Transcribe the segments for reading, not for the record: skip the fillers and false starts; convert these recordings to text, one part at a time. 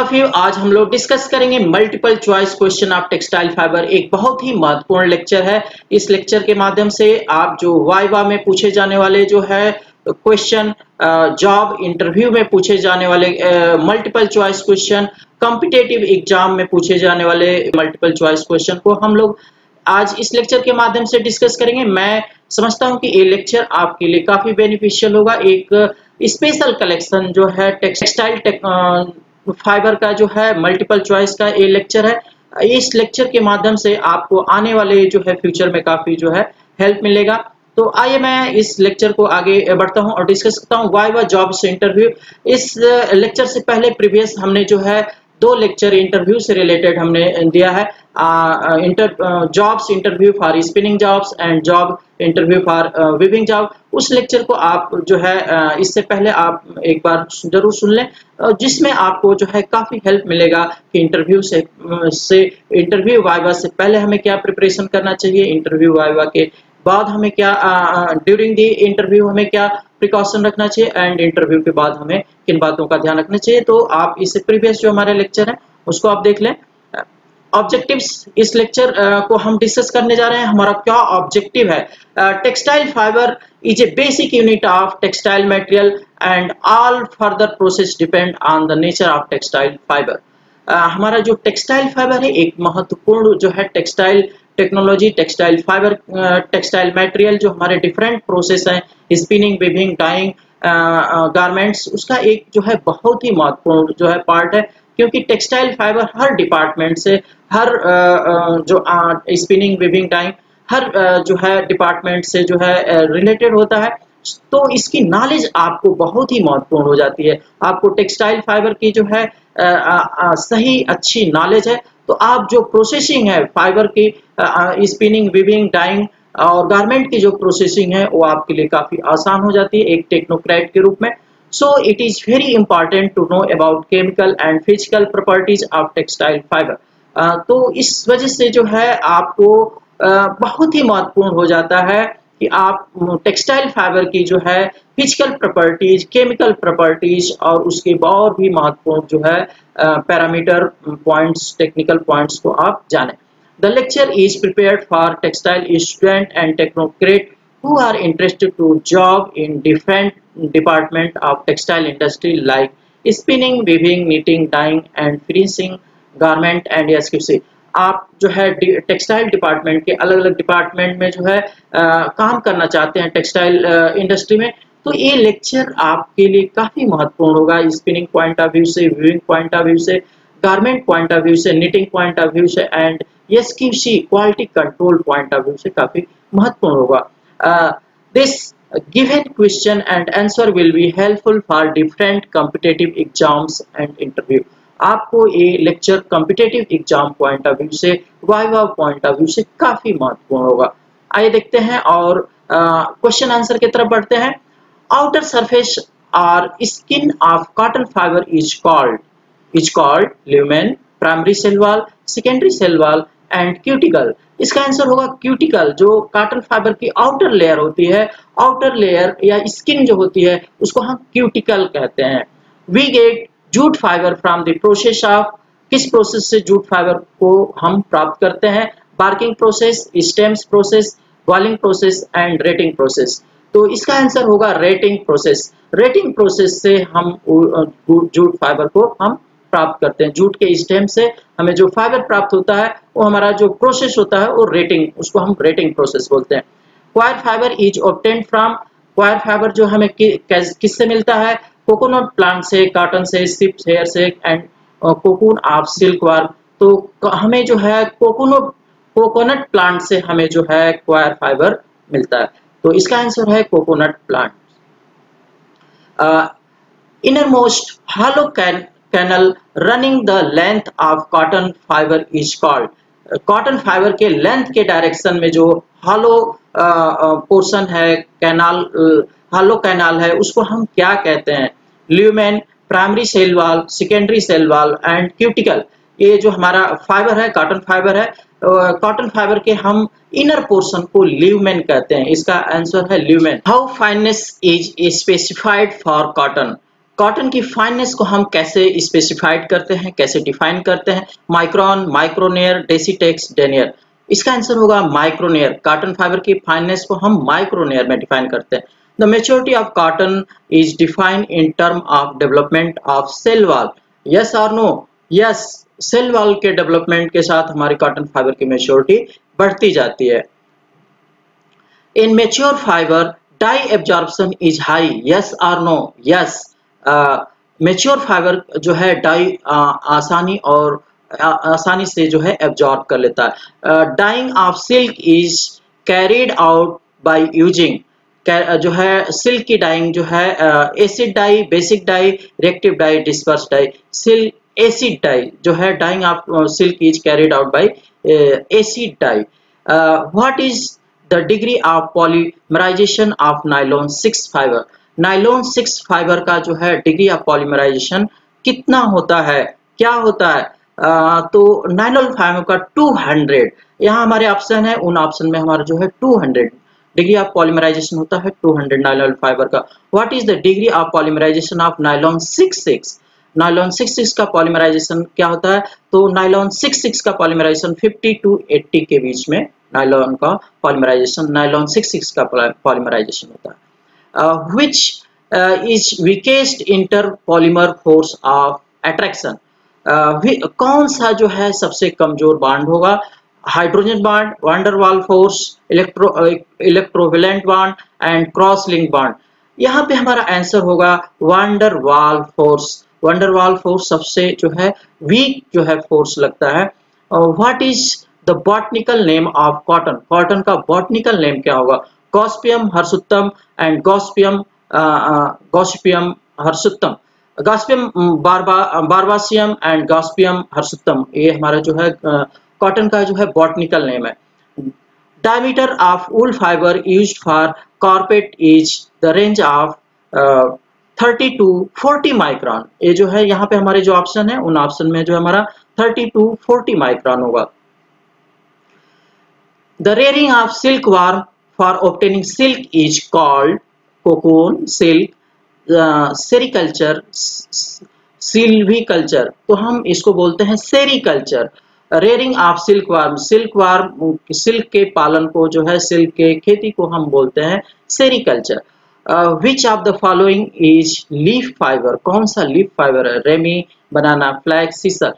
Of you, आज हम लोग डिस्कस करेंगे multiple choice question of textile fibre. एक बहुत ही महत्वपूर्ण लेक्चर है। इस लेक्चर के माध्यम से आप जो वाइवा में पूछे जाने वाले जो है क्वेश्चन, जॉब इंटरव्यू में पूछे जाने वाले multiple choice question, competitive exam में पूछे जाने वाले मल्टीपल चॉइस क्वेश्चन को हम लोग आज इस लेक्चर के माध्यम से डिस्कस करेंगे। मैं समझता हूं कि ये लेक्चर आपके लिए काफी बेनिफिशियल होगा। एक स्पेशल कलेक्शन जो है टेक्सटाइल फाइबर का जो है मल्टीपल चॉइस का ये लेक्चर है। इस लेक्चर के माध्यम से आपको आने वाले जो है फ्यूचर में काफी जो है हेल्प मिलेगा। तो आइए मैं इस लेक्चर को आगे बढ़ता हूं और डिस्कस करता हूं वाइवा जॉब्स इंटरव्यू। इस लेक्चर से पहले प्रीवियस हमने जो है 2 लेक्चर इंटरव्यू से रिलेटेड हमने दिया है। Jobs interview for spinning jobs and job interview for weaving job. उस लेक्चर को आप जो है इससे पहले आप एक बार जरूर सुन लें, जिसमें आपको जो है काफी हेल्प मिलेगा कि इंटरव्यू वाइवा से पहले हमें क्या प्रिपरेशन करना चाहिए, इंटरव्यू वाइवा के बाद हमें क्या, ड्यूरिंग द इंटरव्यू हमें क्या प्रिकॉशन रखना चाहिए एंड इंटरव्यू के बाद हमें किन बातों का ध्यान रखना चाहिए। तो आप इससे प्रीवियस जो हमारे लेक्चर है उसको आप देख लें। ऑब्जेक्टिव्स इस लेक्चर को हम डिस्कस करने जा रहे हैं। हमारा क्या ऑब्जेक्टिव है? Textile fibre is a basic unit of textile material and all further process depend on the nature of textile fibre. हमारा जो टेक्सटाइल फाइबर है एक महत्वपूर्ण जो है textile technology, textile fibre, textile material जो हमारे डिफरेंट प्रोसेस हैं, स्पिनिंग, वीविंग, डाइंग, गारमेंट्स, उसका एक जो है बहुत ही महत्वपूर्ण जो है पार्ट है। क्योंकि टेक्सटाइल फाइबर हर डिपार्टमेंट से, हर जो स्पिनिंग, वीविंग, डाइंग, हर जो है डिपार्टमेंट से जो है रिलेटेड होता है। तो इसकी नॉलेज आपको बहुत ही महत्वपूर्ण हो जाती है। आपको टेक्सटाइल फाइबर की जो है सही अच्छी नॉलेज है तो आप जो प्रोसेसिंग है फाइबर की, स्पिनिंग, वीविंग, डाइंग और गारमेंट की जो प्रोसेसिंग है वो आपके लिए काफी आसान हो जाती है एक टेक्नोक्रेट के रूप में। So it is very important to know about chemical and physical properties of textile fiber. तो इस वजह से जो है आपको बहुत ही महत्वपूर्ण हो जाता है कि आप टेक्सटाइल फाइबर की जो है फिजिकल प्रॉपर्टीज, केमिकल प्रॉपर्टीज और उसके और भी महत्वपूर्ण जो है पैरामीटर पॉइंट्स, टेक्निकल पॉइंट्स को आप जानें। The lecture is prepared for textile student and technocrat who are interested to job in different department of textile industry like spinning, weaving, knitting, dyeing and finishing garment and SQC। आप जो है textile department के अलग अलग department में जो है काम करना चाहते हैं टेक्सटाइल इंडस्ट्री में, तो ये लेक्चर आपके लिए काफी महत्वपूर्ण होगा। स्पिनिंग पॉइंट ऑफ व्यू से, वीविंग पॉइंट ऑफ व्यू से, गारमेंट पॉइंट ऑफ व्यू से, निटिंग पॉइंट ऑफ व्यू से and SQC quality control point of view से काफी महत्वपूर्ण होगा। This given question and answer will be helpful for different competitive exams and interview। आपको ये lecture competitive exam point of view से, viva point of view से काफी महत्वपूर्ण होगा। आइए देखते हैं और क्वेश्चन आंसर की तरफ बढ़ते हैं। आउटर सरफेस और skin of cotton fibre is called lumen, primary cell wall, secondary cell wall and cuticle. इसका आंसर होगा क्यूटिकल। जो कॉटन फाइबर की आउटर लेयर होती है, आउटर लेयर या स्किन जो होती है उसको हम क्यूटिकल कहते हैं। We get jute fibre from the process of, किस प्रोसेस से जूट फाइबर को हम प्राप्त करते हैं? Barking process, stems process, boiling process and retting process. तो इसका आंसर होगा रेटिंग प्रोसेस। रेटिंग प्रोसेस से हम जूट फाइबर को हम प्राप्त करते हैं। जूट के स्टेम से हमें जो फाइबर प्राप्त होता है वो हमारा जो प्रोसेस होता है वो रेटिंग, उसको हम रेटिंग प्रोसेस बोलते हैं। Coir fibre is obtained from, coir fibre जो हमें किससे मिलता है? कोकोनट प्लांट से, कॉटन से, शिप्स हेयर से and cocoon of silk worm. तो हमें जो है कोकोनट प्लांट से हमें जो है क्वायर फाइबर मिलता है। तो इसका आंसर है coconut plant. Innermost hollow canal running the length of cotton fiber is called। Cotton fibre के लेंथ के डायरेक्शन में जो हॉलो पोर्शन है, कैनाल, हॉलो कैनाल है, उसको हम क्या कहते हैं? Lumen, primary cell wall, secondary cell wall and cuticle. ये जो हमारा फाइबर है, कॉटन फाइबर है, कॉटन फाइबर के हम इनर पोर्शन को ल्यूमेन कहते हैं। इसका आंसर है lumen. How fineness is specified for cotton? Cotton की फाइननेस को हम कैसे स्पेसिफाइड करते हैं, कैसे डिफाइन करते हैं? Micron, micronaire, decitex, denier. इसका आंसर होगा माइक्रोनेयर। कॉटन फाइबर की फाइननेस को हम माइक्रोनेयर में डिफाइन करते हैं। The maturity of cotton is defined in term of development of cell wall. Yes और नो? यस, सेल वॉल के डेवलपमेंट के साथ हमारी कॉटन फाइबर की मेच्योरिटी बढ़ती जाती है। In mature fibre dye absorption is high. Yes और नो? यस, मेच्योर फाइबर जो है डाई आसानी से जो है एब्जॉर्ब कर लेता है। Dyeing of silk is carried out by using. जो है सिल्क की डाइंग जो है acid dye, basic dye, reactive dye, disperse dye. Silk acid dye जो है dyeing of silk is carried out by acid dye. What is the degree of polymerisation of nylon 6 fibre? Nylon 6 fibre का जो है degree of polymerisation कितना होता है, क्या होता है? तो नायलॉन फाइबर का 200, यहाँ हमारे ऑप्शन है, उन ऑप्शन में हमारा जो है 200 डिग्री ऑफ पॉलीमराइजेशन होता है 200 नायलॉन फाइबर का। What is the degree of polymerisation of nylon 6/6? Nylon 6/6 का पॉलीमराइजेशन क्या होता है? तो नायलॉन 6/6 का पॉलीमराइजेशन 50 to 80 के बीच में नायलॉन का पॉलीमराइजेशन, नायलॉन 6/6 का पॉलीमराइजेशन होता है। Which is weakest interpolymer force of attraction? कौन सा जो है सबसे कमजोर बॉन्ड होगा? Hydrogen bond, van der Waals force, electrovalent bond and cross link bond. यहाँ पे हमारा आंसर होगा wander Waals force. Wander Waals force सबसे जो है वीक जो है फोर्स लगता है। What is the botanical name of cotton? Cotton का बॉटनिकल नेम क्या होगा? Gossypium hirsutum and Gossypium hirsutum, Gossypium barbadense and Gossypium hirsutum, ये हमारा जो है कॉटन का जो है बॉटनिकल नेम है। Diameter of wool fibre used for carpet is the range of 30 to 40 micron. ये जो है यहाँ पे हमारे जो ऑप्शन है, उन ऑप्शन में जो हमारा 30 to 40 माइक्रोन होगा। The rearing of silk worm for obtaining silk is called cocoon, silk, sericulture, silviculture. तो हम इसको बोलते हैं sericulture. Rearing of silk worm, silk worm, silk के पालन को जो है, सिल्क के खेती को हम बोलते हैं sericulture. Which of the following is leaf fibre? कौन सा लीफ फाइबर है? Ramie, banana, flag, sisal.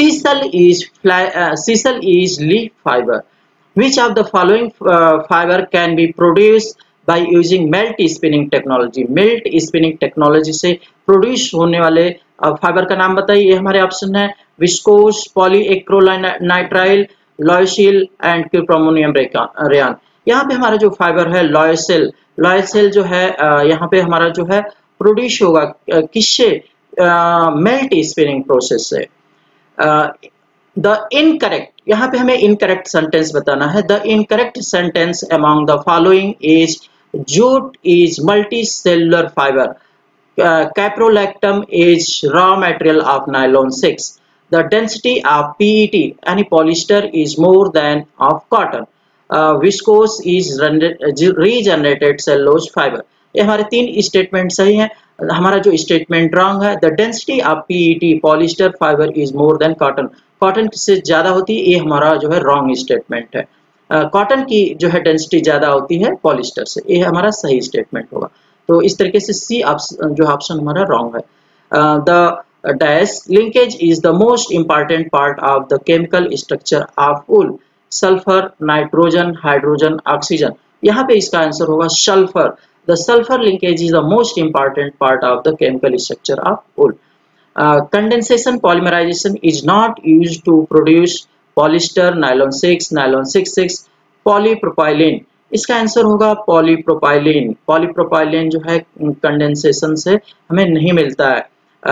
Sisal is leaf fibre. Which of the following fibre can be produced by using melt spinning technology? Melt spinning technology से produce होने वाले fibre का नाम बताइए। ये हमारे ऑप्शन है viscose, polyacrylonitrile, lyocell and cuprammonium rayon. यहाँ पे हमारा जो फाइबर है लॉयसिल, लॉयसिल जो है यहाँ पे हमारा जो है प्रोड्यूस होगा किससे? मेल्ट स्पिनिंग प्रोसेस से। द इनकरेक्ट, यहाँ पे हमें इनकरेक्ट सेंटेंस बताना है। The incorrect sentence among the following is jute is multicellular fiber, caprolactam is raw material of nylon 6, the density of PET any polyester is more than of cotton, viscose is regenerated cellulose fiber। ये हमारे 3 statement सही हैं। हमारा जो statement wrong है, the density of PET polyester fibre is more than cotton, cotton से ज्यादा होती है, ये हमारा जो है रॉन्ग स्टेटमेंट है। कॉटन की जो है डेंसिटी ज्यादा होती है पॉलिस्टर से, ये हमारा सही स्टेटमेंट होगा। तो इस तरीके से सी जो ऑप्शन हमारा रॉन्ग है। The dash linkage is the most important part of the chemical structure of wool, sulphur, nitrogen, hydrogen, oxygen. यहाँ पे इसका आंसर होगा sulphur. The sulphur linkage is the most important part of the chemical structure of wool. Condensation polymerisation is not used to produce polyester, nylon 6, nylon 6/6, polypropylene. इसका answer होगा polypropylene. Polypropylene जो है condensation से हमें नहीं मिलता है।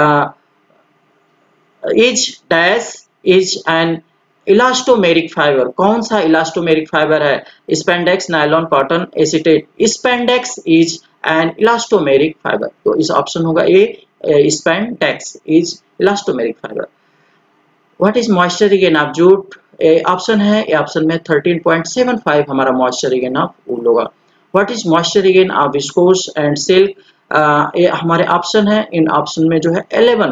Is dash is an elastomeric fibre, कौन सा इलास्टोमेरिक फाइबर है? Spandex, nylon, cotton, acetate. Spandex is an elastomeric fibre, तो इस ऑप्शन होगा A, spandex is elastomeric fibre. What is moisture regain of jute? Option है, ये ऑप्शन में 13.75 हमारा मॉइस्चर रिगेन ऑफ वूल होगा। What is moisture regain of viscose and silk? ये हमारे ऑप्शन है, इन ऑप्शन में जो है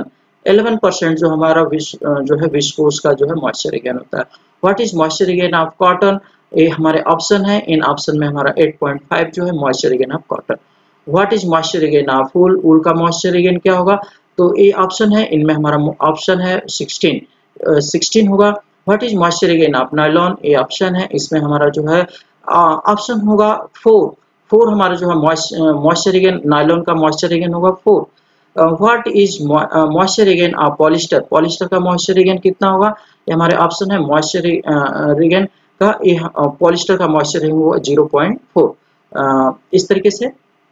11% जो हमारा जो है विस्कोस का जो है मॉइस्चर रिगेन होता है। What is moisture regain of cotton? ये हमारे ऑप्शन है, इन ऑप्शन में हमारा 8.5 जो है moisture regain of cotton. What is moisture regain of wool? Wool का मॉइस्चर रिगेन क्या होगा? तो ये ऑप्शन है, इनमें हमारा ऑप्शन है 16 होगा। What is moisture regain of nylon? ये ऑप्शन है, इसमें हमारा जो है ऑप्शन होगा 4 हमारा जो है मॉइस्चर रिगेन, नायलॉन का मॉइस्चर रिगेन होगा 4। What is moisture regain of polyester? Polyester का मॉइस्चर रिगेन कितना होगा? ये हमारे ऑप्शन है मॉइस्चर रिगेन का, पॉलिस्टर का मॉइस्चर रिगेन होगा 0.4। इस तरीके से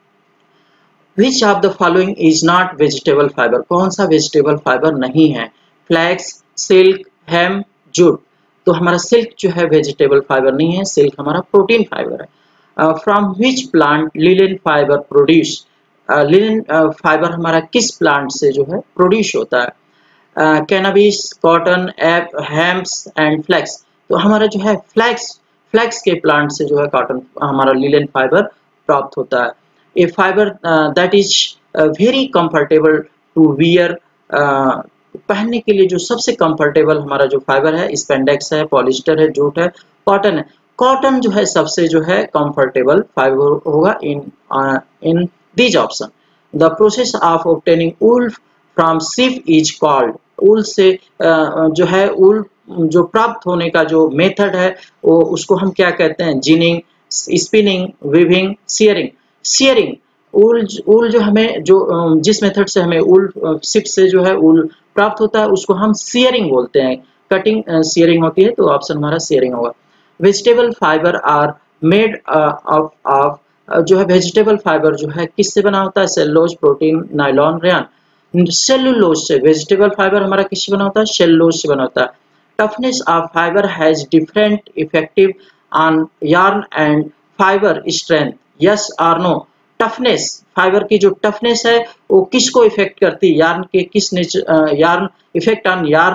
which of the following is not vegetable fibre? कौन सा वेजिटेबल फाइबर नहीं है? Flax, silk, hemp, jute. तो हमारा सिल्क जो है वेजिटेबल फाइबर नहीं है, सिल्क हमारा प्रोटीन फाइबर है। From which plant linen fibre produce? Linen fibre हमारा किस प्लांट से जो है प्रोड्यूस होता है? कैनबिस, कॉटन, एप, हेम्स एंड फ्लैक्स। तो हमारा जो है फ्लैक्स के प्लांट से जो है कॉटन हमारा लिनेन फाइबर प्राप्त होता है। A fibre that is very comfortable to wear, पहनने के लिए जो सबसे कंफर्टेबल हमारा जो फाइबर है स्पेंडेक्स है, पॉलिस्टर है, जूट है, कॉटन है। कॉटन जो है सबसे जो है कंफर्टेबल फाइबर होगा in these option. The process of obtaining wool from sheep is called? Wool से जो है वूल जो प्राप्त होने का जो मेथड है वो उसको हम क्या कहते हैं? Ginning, spinning, weaving, shearing. Wool जो हमें जो जिस मेथड से हमें ऊल शिप से जो है ऊल प्राप्त होता है उसको हम सियरिंग बोलते हैं। कटिंग सियरिंग होती है, तो ऑप्शन हमारा सियरिंग होगा। Vegetable fibre are made of जो है वेजिटेबल फाइबर जो है किससे बना होता है? Cellulose, protein, nylon, rayon. Cellulose से वेजिटेबल फाइबर हमारा किससे बना होता है? सेलुलोज से बना होता है। Toughness of fibre has different effective on yarn and fibre strength, yes और नो? टफनेस, फाइबर की जो टफनेस है वो किसको इफेक्ट करती है? यार्न के किस yarn effect on yarn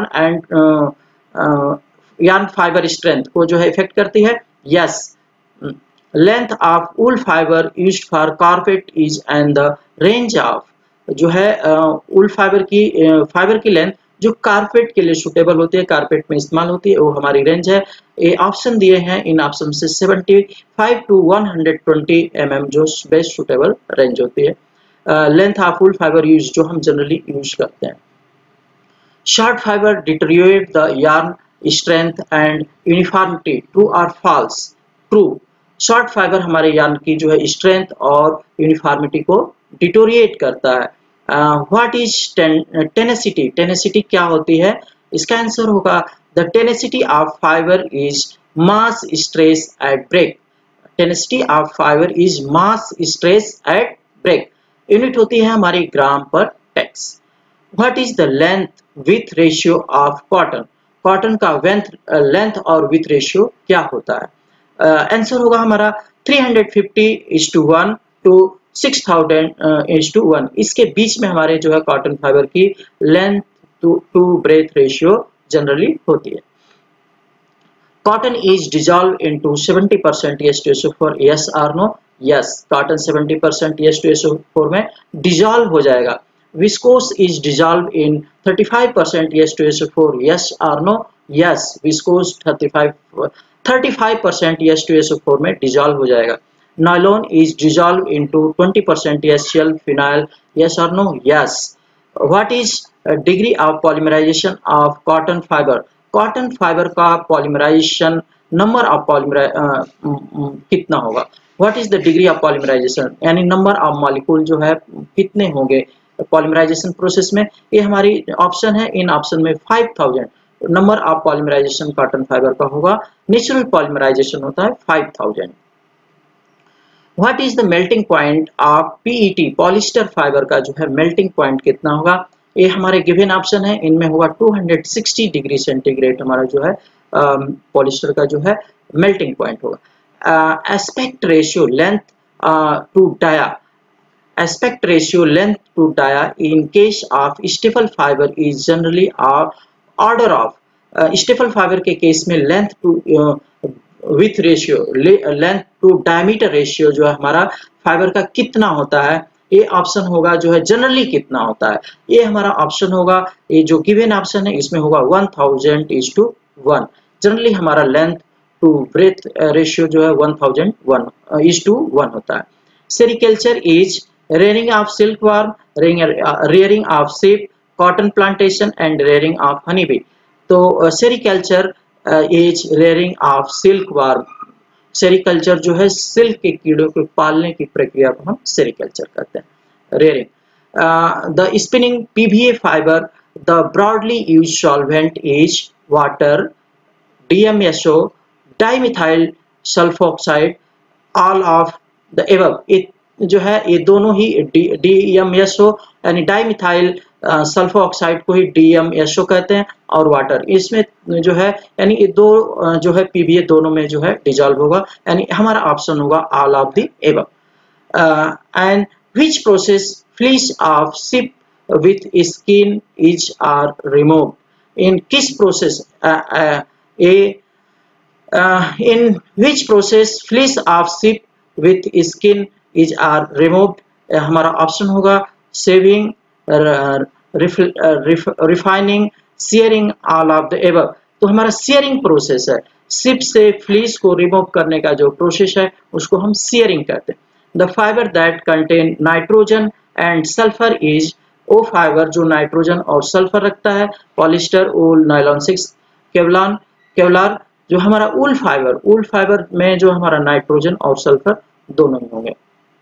and yarn fibre strength को जो है इफेक्ट करती है, yes. Length of wool fibre used for carpet is and the range of जो है वूल फाइबर की लेंथ जो कारपेट के लिए सुटेबल होती है, कारपेट में इस्तेमाल होती है, वो हमारी रेंज है। ये ऑप्शन दिए हैं, इन ऑप्शन से 75 टू 120 mm जो बेस्ट सुटेबल रेंज होती है। Length of wool fibre use जो हम जनरली यूज करते हैं। Short fibre deteriorate the yarn strength and uniformity, true और फॉल्स? ट्रू। शॉर्ट फाइबर हमारे यार्न की जो है स्ट्रेंथ और यूनिफॉर्मिटी को डिटोरिएट करता है। What is tenacity? टेनेसिटी क्या होती है? इसका आंसर होगा the tenacity of fibre is mass stress at break. Tenacity of fibre is mass stress at break. Unit होती है हमारी gram per tex. What is the length width ratio of cotton? Cotton का length और width ratio क्या होता है? Answer होगा हमारा 350:1 टू 6000:1। इसके बीच में हमारे जो है कॉटन फाइबर की length to breadth ratio generally होती है। Cotton is dissolve into 70% H2SO4, yes और नो? यस, कॉटन 70% H2SO4 में डिजॉल्व हो जाएगा। Viscose is dissolve in 35% H2SO4, yes और नो? यस, विस्कोस 35% H2SO4 में डिजॉल्व हो जाएगा। Nylon is dissolve into 20% HCl phenyl, yes और no? Yes. What is degree of polymerisation of cotton fibre? Cotton fibre का polymerisation number of कितना होगा? What is the degree of polymerisation, यानी number of molecule जो है कितने होंगे polymerisation process में? ये हमारी ऑप्शन है, इन ऑप्शन में 5000 number of polymerisation cotton fibre का होगा। नेचुरल पॉलीमराइजेशन होता है 5000। What is the melting point of PET? Polyester fibre का जो है मेल्टिंग पॉइंट कितना होगा? ये हमारे गिवन ऑप्शन है, इनमें होगा 260 डिग्री सेंटीग्रेड हमारा जो है पॉलिस्टर का जो है मेल्टिंग पॉइंट होगा। Aspect ratio length to dia, aspect ratio length to dia in case of staple fibre is generally order of. Staple fibre के केस में length to width ratio, length to diameter ratio जो है हमारा fibre का कितना होता है? ये ऑप्शन होगा जो है जनरली कितना होता है, ये हमारा ऑप्शन होगा, ये जो गिवन ऑप्शन है इसमें होगा 1000:1। जनरली हमारा लेंथ टू ब्रेथ रेशियो जो है 1001:1 होता है। Sericulture is rearing of silkworm, rearing of sheep, cotton plantation and rearing of honeybee। तो sericulture is rearing of silkworm. Sericulture जो है सिल्क के कीड़ों को पालने की प्रक्रिया को हम सेरिकल्चर कहते हैं, rearing. The spinning PVA fibre, the broadly use solvent is water, DMSO, dimethyl sulphoxide, all of the above. जो है ये दोनों ही DMSO यानी डाइमिथाइल सल्फोक्साइड को ही DMSO कहते हैं, और वाटर इसमें जो है यानी ये दो जो है PBA दोनों में जो है डिजॉल्व होगा, यानी हमारा ऑप्शन होगा all of the above. And which process fleece of sheep with skin is are remove. In किस process in which process fleece of sheep with skin is are removed। हमारा ऑप्शन होगा shaving, refining, shearing, all of the above. तो हमारा shearing process है, sheep से fleece को remove करने का जो प्रोसेस है उसको हम सीयरिंग कहते हैं। The fibre that contain nitrogen and sulphur is, वो फाइबर जो नाइट्रोजन और सल्फर रखता है, पॉलिस्टर, वूल, नायलॉन 6, केवलार। जो हमारा वूल फाइबर में जो हमारा नाइट्रोजन और सल्फर दोनों ही होंगे।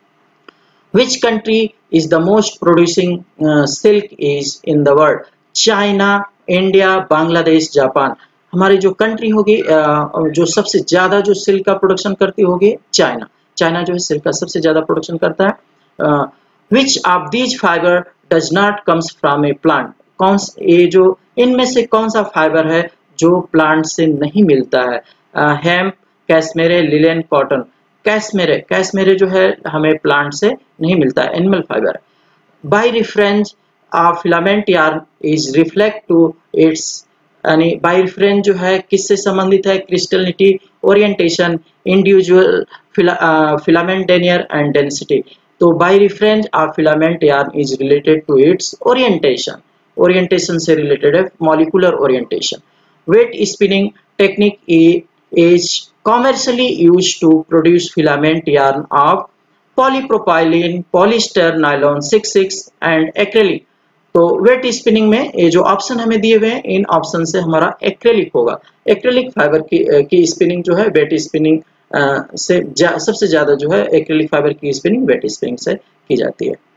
Which country is the most producing silk is in the world? China, India, Bangladesh, Japan. हमारी जो कंट्री होगी जो सबसे ज्यादा जो सिल्क का प्रोडक्शन करती होगी चाइना। चाइना जो है सिल्क का सबसे ज्यादा प्रोडक्शन करता है। Which of these fiber does not comes from a plant? कौन ये जो इनमें से कौन सा फाइबर है जो प्लांट से नहीं मिलता है? Hemp, cashmere, linen, cotton. Cashmere जो है हमें प्लांट से नहीं मिलता है, animal fibre. By reference of filament yarn is reflect to its, यानी बाय रेफरेंस जो है किससे संबंधित है? Crystallinity, orientation, individual filament denier and density. तो by reference of filament yarn is related to its orientation, orientation से related है, molecular orientation. Wet spinning technique is commercially used to produce filament yarn of polypropylene, polyester, nylon 6/6 and acrylic। तो wet spinning में ये जो option हमें दिए हुए हैं इन ऑप्शन से हमारा एक्रेलिक होगा। एक्रेलिक फाइबर की स्पिनिंग जो है वेट स्पिनिंग से सबसे ज्यादा जो है एक्रेलिक फाइबर की स्पिनिंग वेट स्पिनिंग से की जाती है।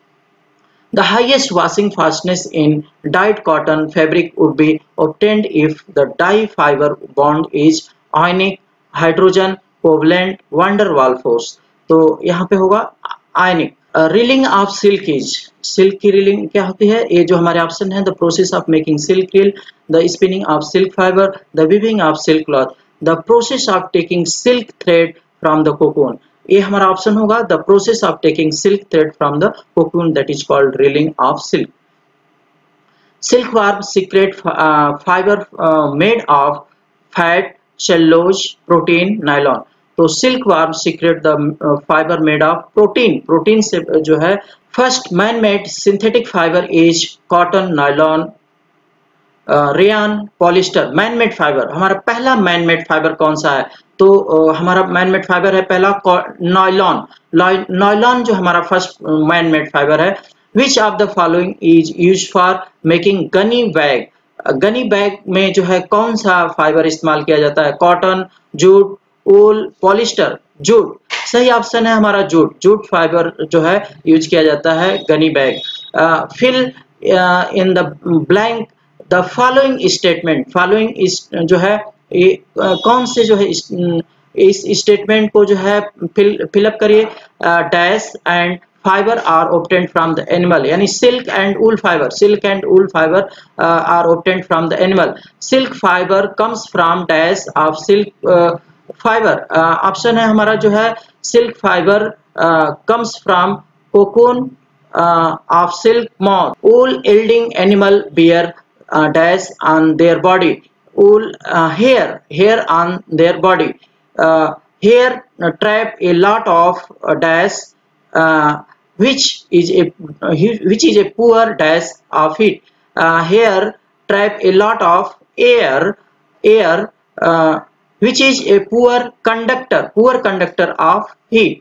The highest washing fastness in dyed cotton fabric would be obtained if the dye fiber bond is ionic, hydrogen, covalent, van der Waals force। तो यहाँ पे होगा ionic। Reeling of silk is, silk की reeling क्या होती है? ये जो हमारे ऑप्शन है, the process of making silk reel, the spinning of silk fibre, the weaving of silk cloth, the process of taking silk thread from the cocoon. ये हमारा ऑप्शन होगा the process of taking silk thread from the cocoon, that is called reeling of silk. Silkworm secrete fibre made of fat, cellulose, protein, nylon. तो silkworm secrete the fibre made of protein, protein से जो है। First man made synthetic fibre is cotton, nylon, rayon, polyester. Man made fibre, हमारा पहला man made fibre कौन सा है? तो हमारा मैन मेड फाइबर है पहला नायलॉन। नायलॉन जो हमारा फर्स्ट मैन मेड फाइबर है। Which of the following is used for making gunny bag? Gunny bag में जो है कौन सा फाइबर इस्तेमाल किया जाता है? Cotton, jute, wool, polyester. Jute सही ऑप्शन है हमारा, जूट। जूट फाइबर जो है यूज किया जाता है gunny bag. Fill in the blank the following statement. Following जो है ये कौन से जो है इस स्टेटमेंट को जो है फिलअप करिए। Dash and fibre are obtained from the animal, यानी silk and wool fibre, silk and wool fibre are obtained from the animal. Silk fibre comes from dash of silk fibre. Option है हमारा जो है silk fibre comes from cocoon of silk moth। Wool yielding animal bear dash on their body, wool hair on their body, hair trap a lot of dash which is a poor dash of heat. Here trap a lot of air which is a poor conductor of heat.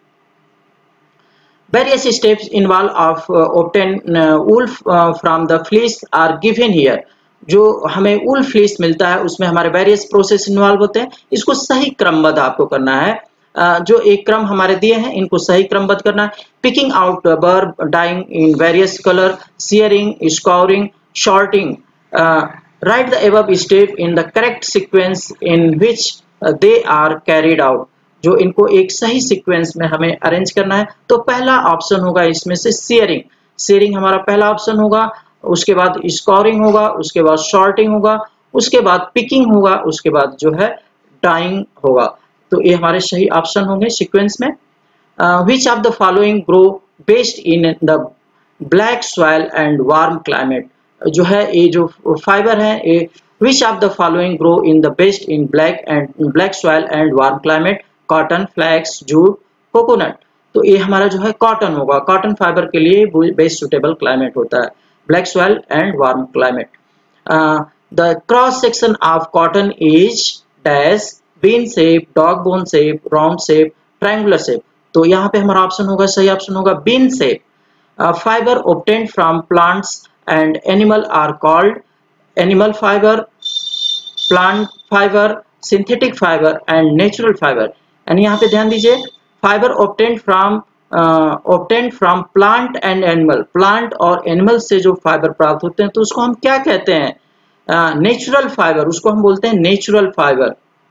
Various steps involved of obtain wool from the fleece are given here. जो हमें wool fleece मिलता है उसमें हमारे various process involve होते हैं, इसको सही क्रमबद्ध आपको करना है। जो एक क्रम हमारे दिए हैं इनको सही क्रमबद्ध करना है। Picking out burr, dyeing in various colour, shearing, scouring, sorting. Write the above step in the correct sequence in which they are carried out. जो इनको एक सही सीक्वेंस में हमें अरेंज करना है। तो पहला ऑप्शन होगा इसमें से शेयरिंग हमारा पहला ऑप्शन होगा, उसके बाद स्कोरिंग होगा, उसके बाद शॉर्टिंग होगा, उसके बाद पिकिंग होगा, उसके बाद जो है डाइंग होगा। तो ये हमारे सही ऑप्शन होंगे सीक्वेंस में। Which of the following grow best in the black soil and warm climate. जो है ये जो फाइबर है ये which of the following grow in the best in black soil and warm climate. Cotton, flax, jute, coconut. तो ये हमारा जो है कॉटन होगा, कॉटन फाइबर के लिए बेस्ट सुटेबल क्लाइमेट होता है, black soil and warm climate. The cross section of cotton is dash, bean shape, dog bone shape, round shape, triangular shape. तो यहाँ पे हमारा ऑप्शन होगा, सही ऑप्शन होगा bean shape. Fibre obtained from plants and animal are called animal fibre, plant fibre, synthetic fibre and natural fibre. यानी यहाँ पे ध्यान दीजिए, fibre obtained from plant and animal, plant और एनिमल से जो फाइबर प्राप्त होते हैं तो उसको हम क्या कहते हैं, नेचुरल फाइबर, उसको हम बोलते हैं natural fibre.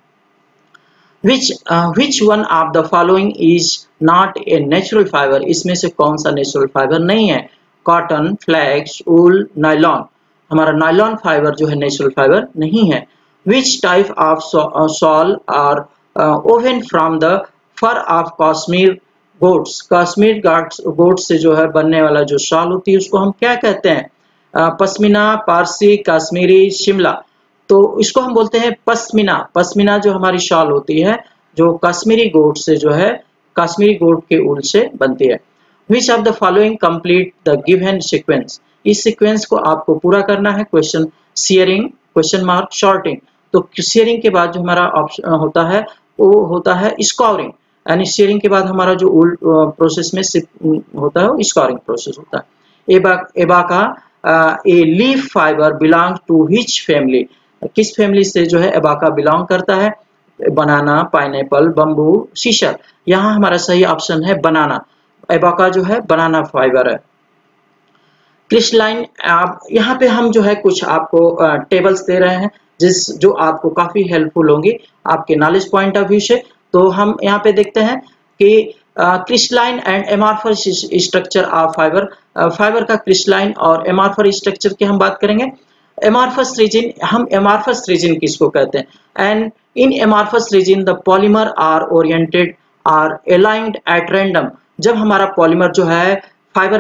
which one of the following is not a natural fiber? इसमें से कौन सा नेचुरल फाइबर नहीं है? Cotton, flax, wool, nylon. हमारा नायलॉन फाइबर जो है नेचुरल फाइबर नहीं है। which type of shawl are woven from the fur of Kashmir goats? Kashmir गोट से जो है बनने वाला जो शॉल होती है उसको हम क्या कहते हैं? पश्मीना, पारसी, कश्मीरी, शिमला। तो इसको हम बोलते हैं पश्मीना। पश्मीना जो हमारी शॉल होती है जो कश्मीरी गोट से जो है, कश्मीरी गोट के ऊल से बनती है। Which of the following complete the given sequence? इस सीक्वेंस को आपको पूरा करना है। Question shearing, question mark, sorting. तो शेयरिंग के बाद जो हमारा ऑप्शन होता है वो होता है स्कोरिंग, यानी शेयरिंग के बाद हमारा जो ऊल प्रोसेस में होता है वो स्कोरिंग प्रोसेस होता है। Abaca a leaf fibre belong to which family? किस फैमिली से जो है एबाका बिलोंग करता है? Banana, pineapple, bamboo, sisal. यहाँ हमारा सही ऑप्शन है बनाना। एबाका जो है बनाना फाइबर है। क्रिस्टलाइन, यहाँ पे हम जो है कुछ आपको टेबल्स दे रहे हैं जो आपको काफी हेल्पफुल होंगी आपके नॉलेज पॉइंट ऑफ व्यू से। तो हम यहाँ पे देखते हैं कि crystalline and amorphous structure of fibre. Fibre का क्रिस्टलाइन और एमॉर्फस स्ट्रक्चर की हम बात करेंगे। एमॉर्फस रीजन, हम एमॉर्फस रीजन किसको कहते हैं? And in amorphous region the polymer are oriented or aligned at random. जब हमारा पॉलीमर जो है फाइबर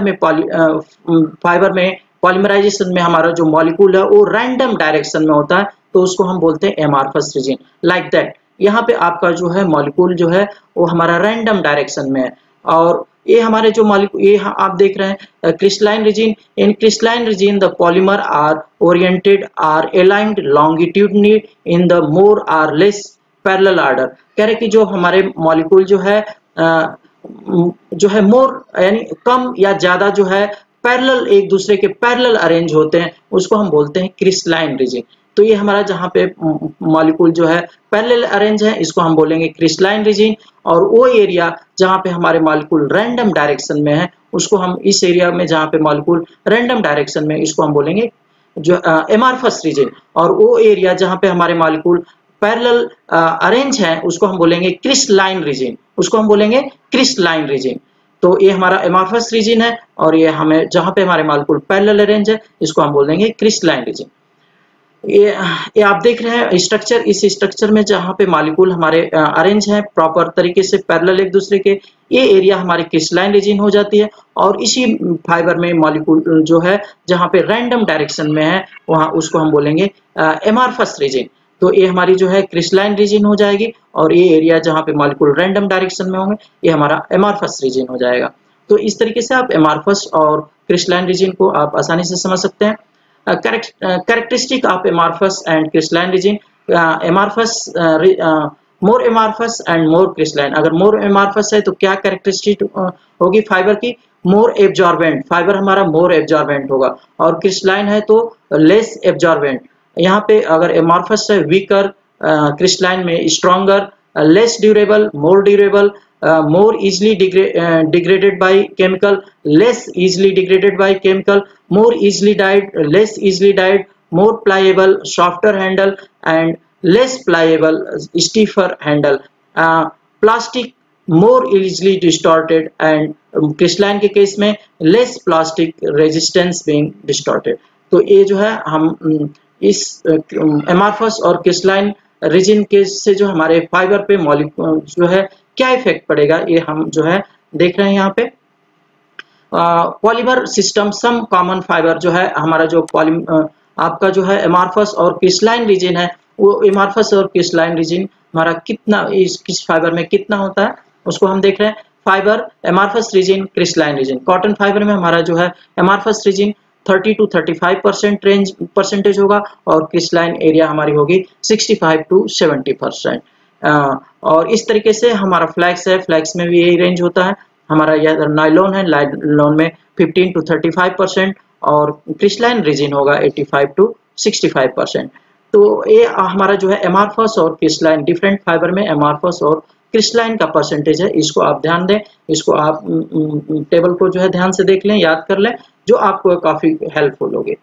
में पॉलीमराइजेशन में हमारा जो मॉलिक्यूल है वो रैंडम डायरेक्शन में होता है तो उसको हम बोलते हैं एमॉर्फस रीजन। लाइक दैट यहाँ पे आपका जो है मॉलिक्यूल जो है वो हमारा रैंडम डायरेक्शन में है। और ये हमारे जो मॉलिक्यूल, ये आप देख रहे हैं crystalline region. In crystalline region the polymer are oriented or aligned longitudinally in the more or less parallel order. कह रहे कि जो हमारे मॉलिक्यूल जो है मोर यानी कम या ज्यादा जो है पैरेलल, एक दूसरे के पैरेलल अरेंज होते हैं, उसको हम बोलते हैं क्रिस्टलाइन रीजन। तो ये हमारा जहाँ पे मॉलिक्यूल जो है पैरेलल अरेंज है इसको हम बोलेंगे क्रिस्टलाइन रीजन। और वो एरिया जहाँ पे हमारे मॉलिक्यूल रैंडम डायरेक्शन में है उसको हम, इस एरिया में जहाँ पे मॉलिक्यूल रैंडम डायरेक्शन में, इसको हम बोलेंगे जो एमॉर्फस रीजन। और वो एरिया जहाँ पे हमारे मॉलिक्यूल पैरेलल अरेंज है उसको हम बोलेंगे क्रिस्टलाइन रीजन, उसको हम बोलेंगे क्रिस्टलाइन रीजन। तो ये हमारा एमॉर्फस रीजन है और ये हमें जहाँ पे हमारे मॉलिक्यूल पैरेलल अरेंज है इसको हम बोलेंगे क्रिस्टलाइन रीजन। ये आप देख रहे हैं स्ट्रक्चर, इस स्ट्रक्चर में जहाँ पे मॉलिक्यूल हमारे अरेंज है प्रॉपर तरीके से पैरेलल एक दूसरे के, ये एरिया हमारी क्रिस्टलाइन रीजन हो जाती है। और इसी फाइबर में मॉलिक्यूल जो है जहाँ पे रैंडम डायरेक्शन में है वहाँ उसको हम बोलेंगे एमॉर्फस रीजन। तो ये हमारी जो है क्रिस्टलाइन रीजन हो जाएगी और ये एरिया जहाँ पे मॉलिक्यूल रैंडम डायरेक्शन में होंगे ये हमारा एमॉर्फस रीजन हो जाएगा। तो इस तरीके से आप एमार्फस और क्रिस्टलाइन रीजन को आप आसानी से समझ सकते हैं। Characteristic of amorphous and crystalline region, amorphous more amorphous and more crystalline. अगर मोर एमार्फस है तो क्या कैरेक्टरिस्टिक होगी फाइबर की? मोर एब्जॉर्बेंट, फाइबर हमारा मोर एब्जॉर्बेंट होगा, और क्रिस्टलाइन है तो लेस एब्जॉर्बेंट। यहाँ पे अगर एमार्फस है वीकर, क्रिस्टलाइन में stronger, less durable, more durable, more easily degraded by chemical, less easily degraded by chemical, more easily dyed, less easily dyed, more pliable, softer handle, and less pliable, stiffer handle, plastic, more easily distorted, and crystalline के case में less plastic resistance being distorted। तो ये जो है हम इस amorphous और crystalline reason के से जो हमारे फाइबर पे मॉलिक्यूल जो है क्या इफेक्ट पड़ेगा, ये हम जो है देख रहे हैं यहाँ पे। Polymer system, some common fibre जो है हमारा जो आपका जो है एमार्फस और क्रिस्टलाइन रीजन है, वो एमार्फस और क्रिस्टलाइन रीजन हमारा कितना किस फाइबर में कितना होता है उसको हम देख रहे हैं। Fibre amorphous region, crystalline region. Cotton fibre में हमारा जो है amorphous region 30 to 35% range percentage होगा, और क्रिस्टलाइन एरिया हमारी होगी 65 to 70%। और इस तरीके से हमारा फ्लैक्स है, फ्लैक्स में भी यही रेंज होता है। हमारा यह नाइलॉन है, नाइलॉन में 15 to 35%, और क्रिस्टलाइन रीजन होगा 85 to 65%। तो ये हमारा जो है एमार्फस और क्रिस्टलाइन, डिफरेंट फाइबर में एमार्फस और क्रिस्टलाइन का परसेंटेज है, इसको आप ध्यान दें, इसको आप टेबल को जो है ध्यान से देख लें, याद कर लें, जो आपको काफी हेल्पफुल होगी।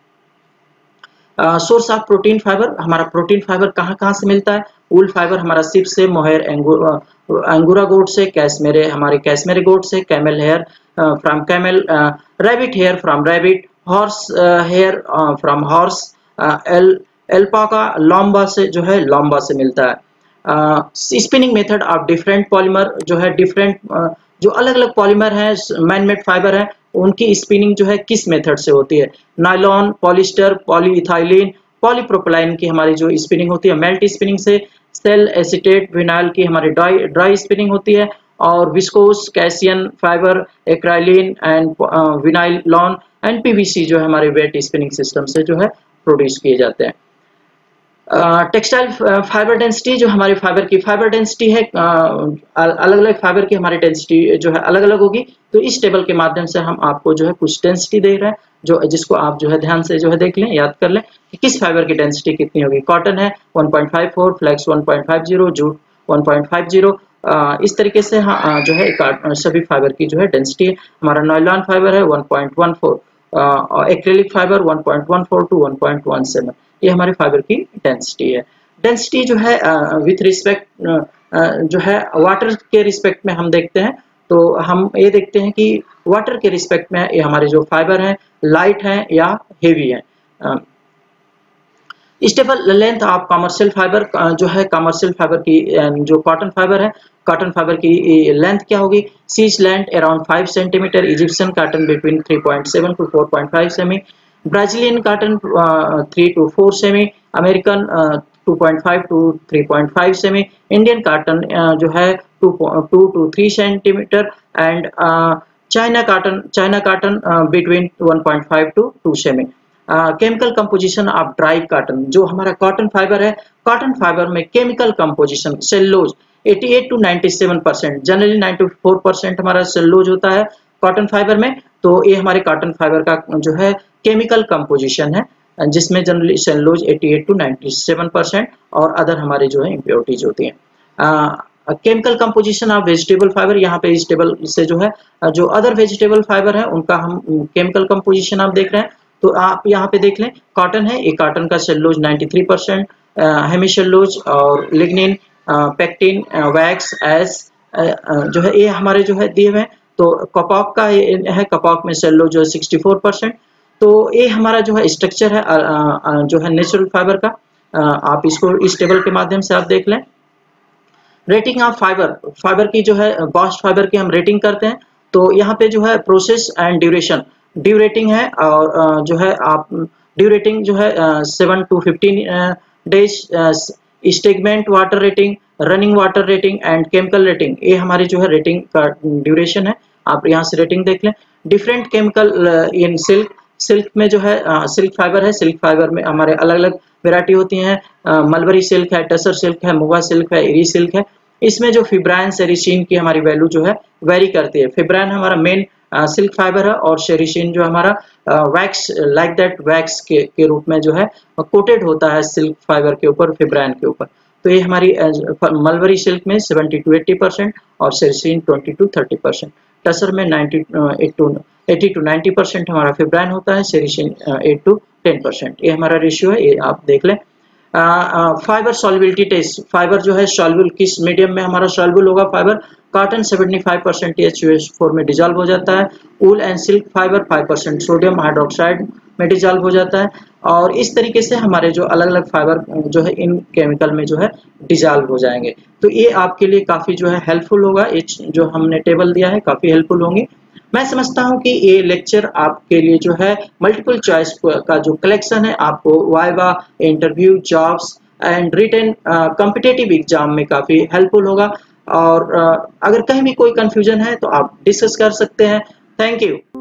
सोर्स ऑफ प्रोटीन फाइबर, हमारा प्रोटीन फाइबर कहाँ कहाँ से मिलता है? वूल फाइबर हमारा सिप से, मोहेर अंगूरा गोट से, कैसमेरे हमारे कैसमेरे गोट से, camel hair from camel, rabbit hair from rabbit, horse hair from horse, alpaca llama से जो है लॉम्बा से मिलता है। Spinning method of different polymer जो है डिफरेंट जो अलग अलग पॉलीमर हैं, मैन मेड फाइबर है, उनकी स्पिनिंग जो है किस मेथड से होती है? नायलॉन, पॉलिस्टर, पॉलीइथाइलिन, पॉलीप्रोपिलाइन की हमारी जो स्पिनिंग होती है मेल्ट स्पिनिंग से, सेल एसीटेट विनाइल की हमारी ड्राई स्पिनिंग होती है, और viscose, casein fibre, Acrilan and vinylon and PVC जो है हमारे वेट स्पिनिंग सिस्टम से जो है प्रोड्यूस किए जाते हैं। टेक्सटाइल फाइबर डेंसिटी, जो हमारी फाइबर की फाइबर डेंसिटी है, अलग अलग फाइबर की हमारी डेंसिटी जो है अलग अलग होगी। तो इस टेबल के माध्यम से हम आपको जो है कुछ डेंसिटी दे रहे हैं, जो जिसको आप जो है ध्यान से जो है देख लें, याद कर लें कि किस फाइबर की डेंसिटी कितनी होगी। कॉटन है 1.54, फ्लेक्स 1.50, जूट 1.50। इस तरीके से जो है सभी फाइबर की जो है डेंसिटी है। हमारा नायलॉन फाइबर है 1.14, और एक्रेलिक फाइबर 1.14 to 1.17, ये हमारे फाइबर की डेंसिटी है। डेंसिटी जो है विथ रिस्पेक्ट जो है वाटर के रिस्पेक्ट में हम देखते हैं, तो हम ये देखते हैं कि वाटर के रिस्पेक्ट में ये हमारे जो फाइबर हैं लाइट हैं या हेवी हैं। Staple length of commercial fibre, जो है कमर्शियल फाइबर की जो कॉटन फाइबर है, कॉटन फाइबर की लेंथ क्या होगी? Seas length around 5 centimetre, Egyptian cotton between 3.7 to 4.5 cm, Brazilian cotton 3 to 4 cm, American 2.5 to 3.5 cm, Indian cotton जो है 2 to 3 centimetre, and China cotton between 1.5 to 2 cm. Chemical composition of dry cotton, जो हमारा cotton fibre है, cotton fibre में chemical composition cellulose 88 to 97%, generally 94% हमारा cellulose होता है cotton fibre में। तो ये हमारे कॉटन फाइबर का जो है केमिकल कंपोजिशन है, जिसमें जनरली सेलुलोज 88 to 97% और अदर हमारे जो है इम्प्योरिटीज होती हैं। Chemical composition of vegetable fibre, यहाँ पे वेजिटेबल से जो है जो अदर वेजिटेबल फाइबर है उनका हम केमिकल कंपोजिशन आप देख रहे हैं। तो आप यहाँ पे देख लें, कॉटन है, ये कॉटन का सेलुलोज 93%, हेमिसेलुलोज और लिग्निन, पेक्टिन, वैक्स, एस जो है ये हमारे जो है दिए हुए हैं। तो कपॉक का है, कपॉक में सेलुलोज जो है 64%। तो ये हमारा जो है स्ट्रक्चर है जो है नेचुरल फाइबर का, आप इसको इस टेबल के माध्यम से आप देख लें। रेटिंग ऑफ फाइबर की जो है बास्ट फाइबर की हम रेटिंग करते हैं। तो यहाँ पे जो है process and duration, dew retting है, और जो है आप ड्यू रेटिंग जो है 7 to 15 days, stagnant water retting, running water retting and chemical retting, ये हमारी जो है रेटिंग का ड्यूरेशन है। आप यहाँ से रेटिंग देख लें। Different chemical in silk, silk में जो है सिल्क फाइबर है, सिल्क फाइबर में हमारे अलग अलग वेराइटी होती हैं, मलबरी सिल्क है, टसर सिल्क है, मुगा सिल्क है, इरी सिल्क है। इसमें जो फिब्राइन सेरिसिन की हमारी वैल्यू जो है वेरी करती है। फिब्राइन हमारा मेन सिल्क फाइबर है और सेरिसिन जो हमारा वैक्स लाइक दैट वैक्स के रूप में जो है कोटेड होता है सिल्क फाइबर के ऊपर, फिब्राइन के ऊपर। तो ये हमारी मलबरी सिल्क में 70 to 80% और सेरिसिन 20 to 30%। टसर में 80 to 90% हमारा फिब्राइन होता है, सेरिसिन 8 to 10%। ये हमारा रेशियो है, ये आप देख लें। फाइबर सॉल्युबिलिटी टेस्ट, फाइबर जो है सॉल्युबल किस मीडियम में हमारा सॉल्युबल होगा फाइबर। कॉटन 75% HUH4 में डिजॉल्व हो जाता है। Wool and silk fibre 5% sodium hydroxide में डिजॉल्व हो जाता है। और इस तरीके से हमारे जो अलग अलग फाइबर जो है इन केमिकल में जो है डिजॉल्व हो जाएंगे। तो ये आपके लिए काफ़ी जो है हेल्पफुल होगा, ये जो हमने टेबल दिया है काफ़ी हेल्पफुल होंगे। मैं समझता हूं कि ये लेक्चर आपके लिए जो है मल्टीपल चॉइस का जो कलेक्शन है आपको viva, interview, jobs and written competitive exam में काफ़ी हेल्पफुल होगा। और अगर कहीं भी कोई कंफ्यूजन है तो आप डिस्कस कर सकते हैं। Thank you.